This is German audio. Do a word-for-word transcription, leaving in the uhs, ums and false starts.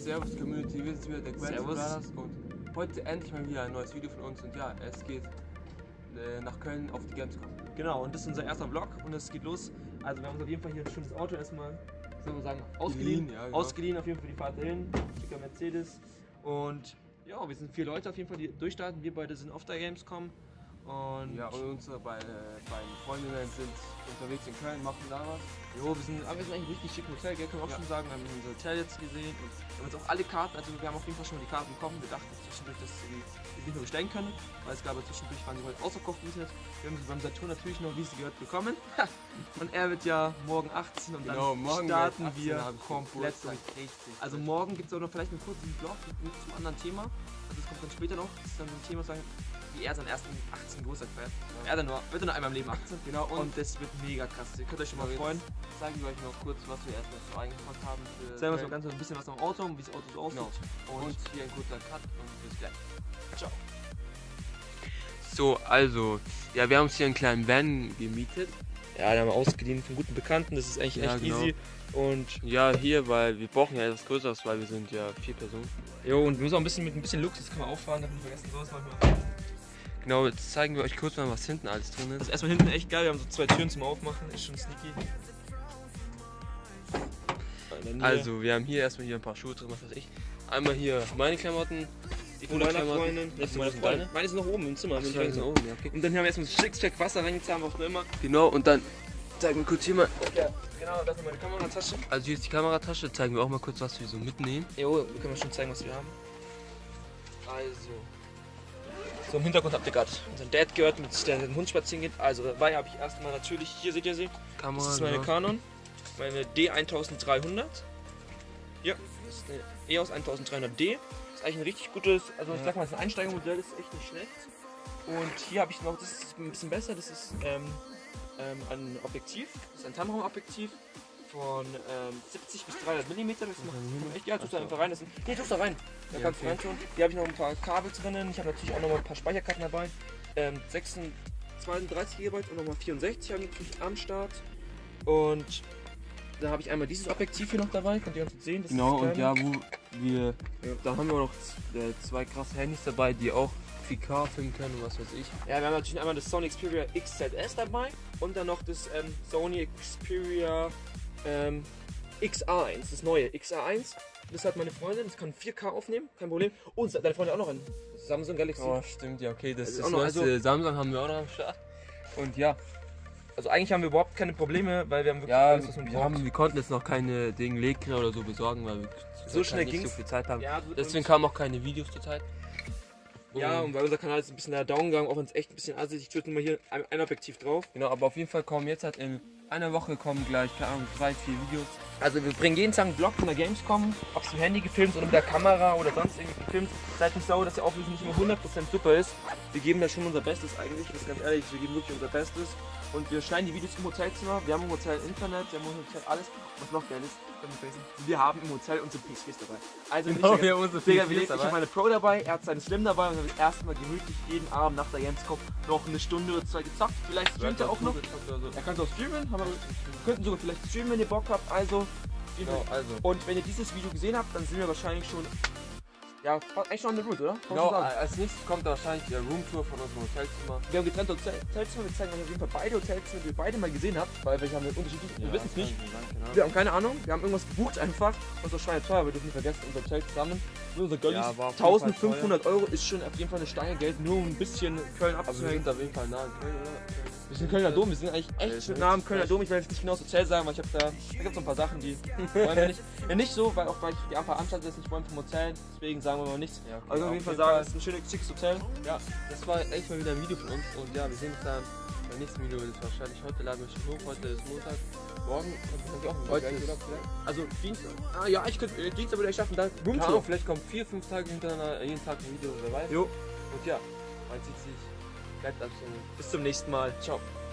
Servus Community, wir sind wieder der Grand Servus. Brothers und heute endlich mal wieder ein neues Video von uns und ja, es geht äh, nach Köln auf die Gamescom. Genau, und das ist unser erster Vlog und es geht los. Also wir haben uns auf jeden Fall hier ein schönes Auto erstmal, soll man sagen, ausgeliehen. Ja, genau. Ausgeliehen auf jeden Fall für die Fahrt dahin, schicker Mercedes. Und ja, wir sind vier Leute auf jeden Fall, die durchstarten. Wir beide sind auf der Gamescom. Und Ja, und unsere beiden, äh, beiden Freundinnen sind unterwegs in Köln, machen da was. jo, wir sind, aber wir sind eigentlich richtig schick im Hotel, gell, können wir auch Ja. schon sagen. Wir haben unser Hotel jetzt gesehen und wir haben jetzt auch alle Karten, also wir haben auf jeden Fall schon mal die Karten bekommen. Wir dachten zwischendurch, dass wir die nicht mehr bestellen können, weil es gab ja zwischendurch waren die heute ausverkauft im Internet. Wir haben sie beim Saturn natürlich noch, wie es gehört, bekommen. Und er wird ja morgen achtzehn und Genau, dann morgen starten achtzehn wir habe ich komplett Geburtstag. durch. Richtig. Also morgen gibt es auch noch vielleicht einen kurzen Vlog mit zum anderen Thema. Also das kommt dann später noch. Das ist dann so ein Thema, sagen, wie er seinen ersten achtzehnten Geburtstag feiert. Ja. Er hat dann nur, wird er nur einmal im Leben achtzehn. Genau, und, Und das wird mega krass. Ihr könnt euch schon mal jetzt freuen. zeigen wir euch noch kurz, was wir erstmal so eingepackt haben. Für Zeigen wir uns Köln. mal ganz ein bisschen was am Auto, wie das Auto so aussieht. Genau. Und, Und hier ein kurzer Cut und bis gleich. ciao. So, also, ja, wir haben uns hier einen kleinen Van gemietet. Ja, den haben wir ausgeliehen von guten Bekannten. Das ist eigentlich Ja, echt genau. easy. Und Ja, hier, weil wir brauchen ja etwas Größeres, weil wir sind ja vier Personen. jo, und wir müssen auch ein bisschen mit ein bisschen Luxus kann man auffahren, damit wir vergessen sowas manchmal. Genau, jetzt zeigen wir euch kurz mal, was hinten alles drin ist. Also erstmal hinten echt geil, wir haben so zwei Türen zum Aufmachen, ist schon sneaky. Dann hier Also, wir haben hier erstmal hier ein paar Schuhe drin, was weiß ich. Einmal hier meine Klamotten, die von von meiner Freundin, Das von meiner sind Freundin. deine? Meine sind noch oben im Zimmer. Ach, wenn ich die sind reinkomme. oben, ja, okay. Und dann haben wir erstmal ein Sixpack Wasser reingetan, was auch immer. Genau, und dann zeigen wir kurz hier mal. Ja, genau, das ist meine Kameratasche. Also, hier ist die Kameratasche, zeigen wir auch mal kurz, was wir so mitnehmen. Jo, wir können schon zeigen, was wir haben. Also. So im Hintergrund habt ihr gerade unseren Dad gehört, mit der den Hund spazieren geht. Also dabei habe ich erstmal natürlich, hier seht ihr sie, Kamera, das ist meine ja. Canon, meine D eintausenddreihundert. Ja, das ist eine E O S eintausenddreihundert D. Das ist eigentlich ein richtig gutes, also ich Ja. sag mal, das ist ein Einsteigermodell, das ist echt nicht schlecht. Und hier habe ich noch, das ist ein bisschen besser, das ist ähm, ähm, ein Objektiv, das ist ein Tamron-Objektiv von ähm, siebzig bis dreihundert Millimeter. Das macht Mhm. echt, ja, tust da einfach rein. Das sind, nee, tust da rein. Da Ja, kannst du okay. reinschauen. Hier habe ich noch ein paar Kabel drinnen. Ich habe natürlich auch noch mal ein paar Speicherkarten dabei. Ähm, zweiunddreißig Gigabyte und nochmal vierundsechzig habe ich natürlich am Start. Und da habe ich einmal dieses Objektiv hier noch dabei. Könnt ihr ganz gut sehen. Das Genau, ist und das ja, kleine. wo wir, da haben wir auch noch z- äh, zwei krasse Handys dabei, die auch vier K filmen können und was weiß ich. Ja, wir haben natürlich einmal das Sony Xperia X Z S dabei und dann noch das ähm, Sony Xperia ähm, X A eins, das neue X A eins. Das hat meine Freundin, das kann vier K aufnehmen, kein Problem. Und deine Freundin auch noch ein Samsung Galaxy. Oh, stimmt, ja, okay, das Also ist auch das noch- neueste also- Samsung haben wir auch noch am Start. Und ja, also eigentlich haben wir überhaupt keine Probleme, weil wir haben wirklich Ja, alles, was man wir, braucht. haben, wir konnten jetzt noch keine Ding Lekre oder so besorgen, weil wir So zurzeit schnell nicht ging's. so viel Zeit haben. Ja, Deswegen kamen auch keine Videos zurzeit. ja, und weil unser Kanal ist ein bisschen da down gegangen, auch wenn es echt ein bisschen assig ist. Ich tue mal hier ein, ein Objektiv drauf. Genau, aber auf jeden Fall kommen jetzt halt in einer Woche kommen gleich, keine Ahnung, drei, vier Videos. Also wir bringen jeden Tag einen Vlog von der Gamescom, ob es mit dem Handy gefilmt oder mit der Kamera oder sonst irgendwie gefilmt. Seid nicht sauer, dass die Auflösung nicht immer hundert Prozent super ist. Wir geben da schon unser Bestes eigentlich, das ist ganz ehrlich, wir geben wirklich unser Bestes. Und wir schneiden die Videos im Hotelzimmer, wir haben im Hotel Internet, wir haben im Hotel alles. Was noch geil ist, kann ich vergessen, wir haben im Hotel unsere P Cs dabei. Also Genau, nicht wir haben unsere Digga, P Cs wir legen- ich dabei. habe meine Pro dabei, er hat seine Slim dabei und wir haben erstmal gemütlich jeden Abend nach der Gamescom noch eine Stunde oder zwei gezockt. Vielleicht streamt er auch noch. Er kann es auch streamen, haben wir, könnten sogar vielleicht streamen, wenn ihr Bock habt. Also, Genau, also. und wenn ihr dieses Video gesehen habt, dann sind wir wahrscheinlich schon, ja, eigentlich schon on the route, oder? Kann man Genau, so sagen. als nächstes kommt wahrscheinlich der Roomtour von unserem Hotelzimmer. Wir haben getrennte Hotel- Hotelzimmer, wir zeigen euch auf jeden Fall beide Hotelzimmer, die wir beide mal gesehen habt, weil wir haben unterschiedlich, wir wissen es nicht. Wir haben keine Ahnung, wir haben irgendwas gebucht einfach. Und so schweineteuer, wir dürfen nicht vergessen, unser Hotel zusammen mit unser Göllis. Ja, war auf jeden Fall eintausendfünfhundert Euro ist schon auf jeden Fall eine Stange Geld, nur um ein bisschen Köln Aber wir abzuhängen. sind auf jeden Fall nah in Köln, oder? Wir sind Kölner Dom, wir sind eigentlich Ja, echt ist schön echt nah am Kölner echt. Dom. Ich will jetzt nicht genau das Hotel sagen, weil ich habe da, da gibt es so ein paar Sachen, die wollen wir nicht. Ja, nicht so, weil auch weil ich die ein paar Anstalten jetzt nicht wollen vom Hotel, deswegen sagen wir mal nichts. Ja, okay, Also auf jeden Fall sagen, es ist ein schönes, schickes Hotel. Ja, das war echt mal wieder ein Video von uns und ja, wir sehen uns dann beim nächsten Video. Das ist wahrscheinlich heute, laden wir schon hoch, heute ist Montag. Morgen kommt wir auch einen Heute Gleich, ist- oder? Vielleicht? Also Dienstag. Ah ja, ich könnte, äh, Dienstag würde ich schaffen, da Keine Roomtour. Ahnung, vielleicht kommen vier, fünf Tage hintereinander, jeden Tag ein Video, wer weiß. Jo, Und ja, man sieht sich, bleibt am Channel. bis zum nächsten Mal. Ciao.